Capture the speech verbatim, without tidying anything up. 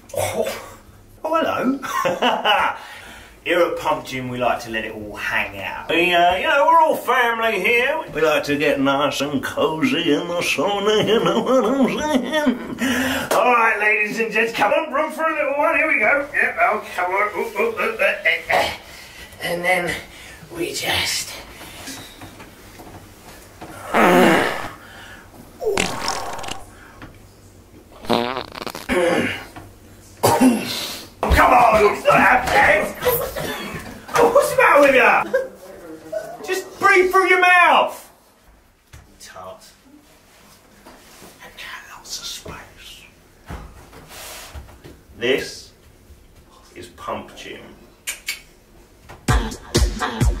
Oh, oh hello. Here at Pump Gym, we like to let it all hang out. We, uh, you know, we're all family here. We like to get nice and cosy in the sauna, you know what I'm saying? All right, ladies and gents, come on, room for a little one. Here we go. Yep, oh, come on. Ooh, ooh, ooh, uh, uh, uh. And then we just... Come on, it's not happening. Oh, what's the matter with you? Just breathe through your mouth. Tart. And got lots of space. This is Pump Gym.